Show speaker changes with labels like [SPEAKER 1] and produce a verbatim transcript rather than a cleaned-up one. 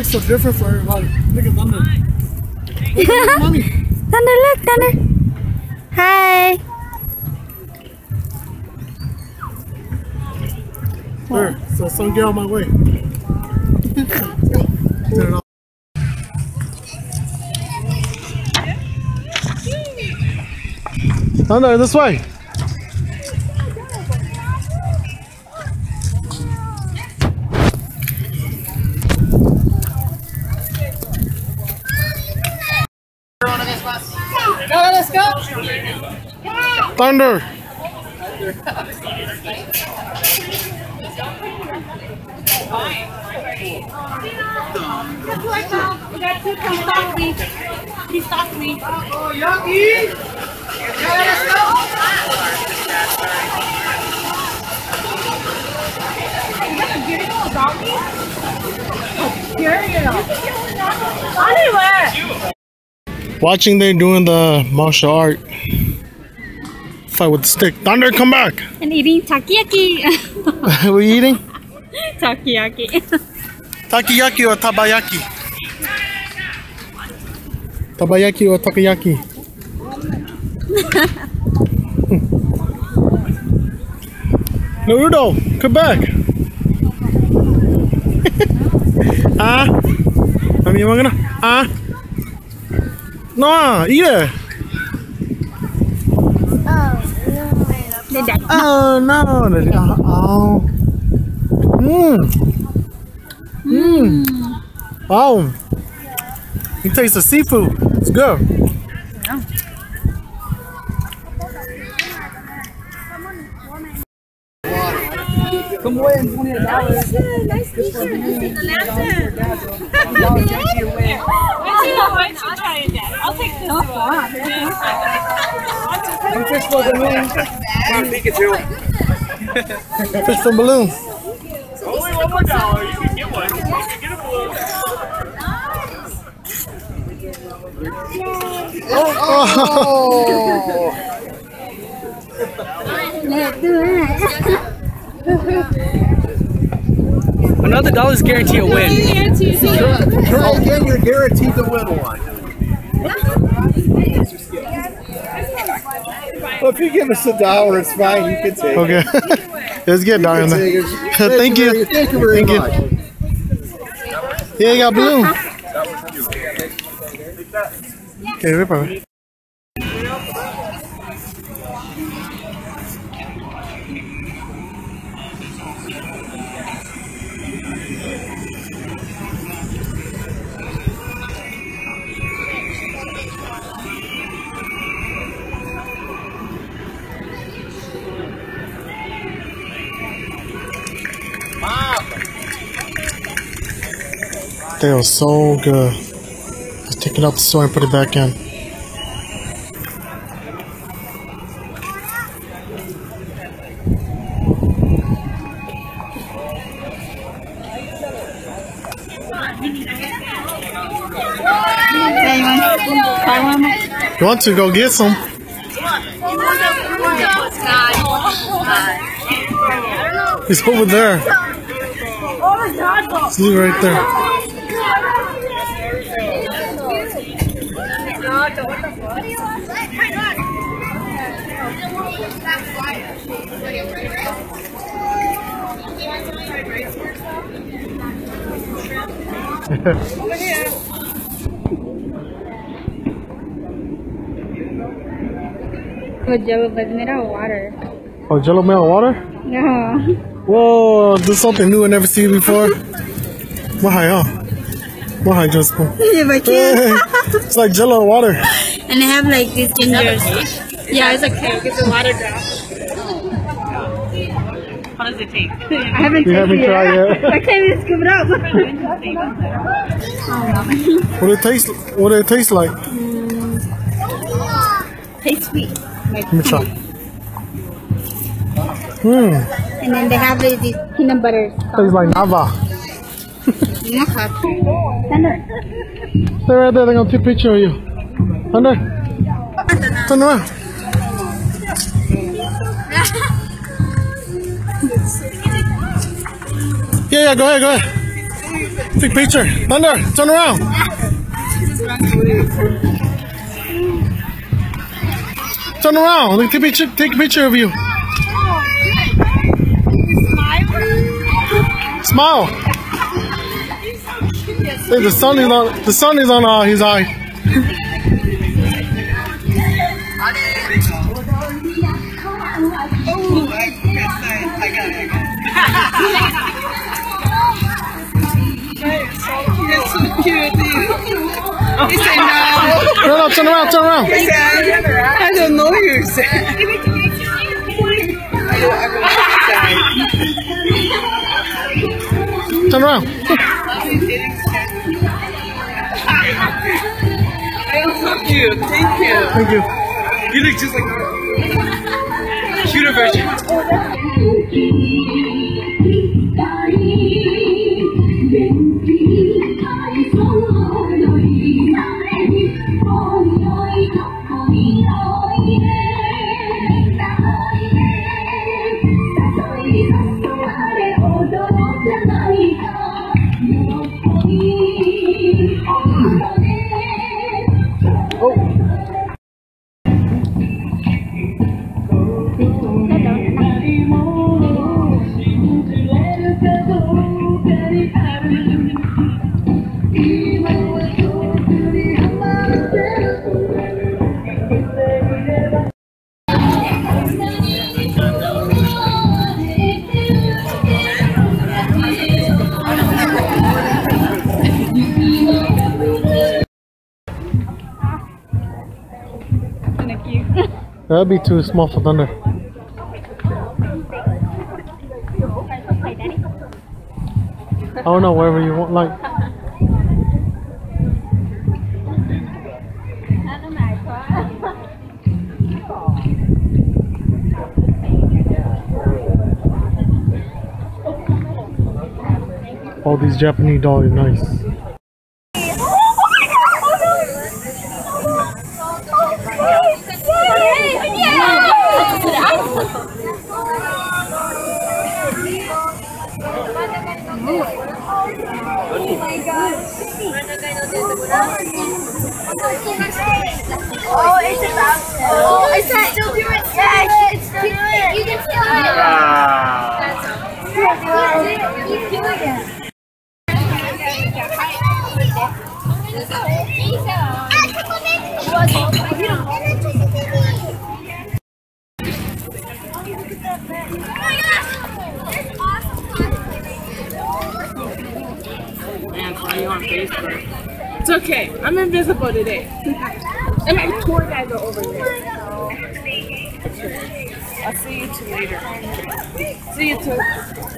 [SPEAKER 1] tastes so different for everybody. Look at Thunder. Look at mommy.
[SPEAKER 2] Thunder, look, Thunder. Hi.
[SPEAKER 1] There, so son, get out of my way. Turn it off. Thunder, this way.
[SPEAKER 3] Go, let's go.
[SPEAKER 1] Thunder.
[SPEAKER 3] We got two come talk to me. Please talk to me.
[SPEAKER 4] Oh, Yogi! Go, let's go.
[SPEAKER 1] Watching they doing the martial art fight with the stick. Thunder, come back.
[SPEAKER 2] And eating takoyaki.
[SPEAKER 1] What are you eating?
[SPEAKER 2] Takoyaki.
[SPEAKER 1] Takoyaki or tabayaki? Tabayaki or takoyaki? Naruto, come back. Ah? I mean, gonna ah? No, eat it. Oh no! Oh. Mmm. Mmm. Wow. You taste the seafood. It's good.
[SPEAKER 2] Yeah.
[SPEAKER 4] Come away and twenty dollars.
[SPEAKER 2] Nice t-shirt.
[SPEAKER 3] I'll take this one.
[SPEAKER 4] Come fish for the balloon. Pikachu.
[SPEAKER 1] Fish for balloons.
[SPEAKER 5] Only one more dollar. You can get one. You can get a balloon.
[SPEAKER 1] Oh.
[SPEAKER 2] Let's do it.
[SPEAKER 4] Another dollar's guarantee a win.
[SPEAKER 6] Try again, you're guaranteed to win one. Well, if you give us a dollar, it's fine. You can take
[SPEAKER 1] Okay.
[SPEAKER 6] it.
[SPEAKER 1] Let's get down there. Thank you.
[SPEAKER 6] Thank you very
[SPEAKER 1] Thank
[SPEAKER 6] much.
[SPEAKER 1] you. Yeah, you got balloon. Okay, rip over. They are so good. Just take it out the store and put it back in. You want to go get some? It's over there. See right there.
[SPEAKER 2] Good Jello, but made out of water.
[SPEAKER 1] Oh, Jello made out of water?
[SPEAKER 2] Yeah.
[SPEAKER 1] Whoa, this is something new I never seen before. Mahai, huh? Mahai just. It's like Jello water.
[SPEAKER 2] And they have like these gingers. Yeah, it's like cake. It's a water drop.
[SPEAKER 3] How does it taste?
[SPEAKER 2] I haven't
[SPEAKER 1] You
[SPEAKER 2] tasted
[SPEAKER 1] haven't
[SPEAKER 2] it.
[SPEAKER 1] tried yet.
[SPEAKER 2] I can't even scoop it up.
[SPEAKER 1] What it taste? What it taste like?
[SPEAKER 2] Tastes sweet. Like
[SPEAKER 1] Let me try. Mmm.
[SPEAKER 2] And then they have like, these peanut butter.
[SPEAKER 1] Tastes like Nava.
[SPEAKER 2] Thunder.
[SPEAKER 1] Stay right there. They're gonna take a picture of you. Thunder. Turn around. Yeah, yeah. Go ahead. Go ahead. Take a picture. Thunder, turn around. Turn around. Look, take a picture. Take a picture of you. Smile. Hey, the sun is on. The sun is on uh, his eye.
[SPEAKER 7] It's so cute, dude. He said no.
[SPEAKER 1] No, no, turn around, turn around.
[SPEAKER 7] He said, I don't know you, said.
[SPEAKER 1] Turn around.
[SPEAKER 7] It's so cute. Thank you.
[SPEAKER 1] Thank you.
[SPEAKER 7] You look just like her. Cuter version.
[SPEAKER 1] That'd be too small for Thunder. I don't know, wherever you want, like. All these Japanese dolls are nice.
[SPEAKER 3] Oh, it's about to. Oh, is that still doing it? Yeah, it's still doing it. You can still do it. Keep doing it.
[SPEAKER 7] Man, saw you on Facebook. It's okay. I'm invisible today. And my tour guides are over there. I'll see you two later. See you too.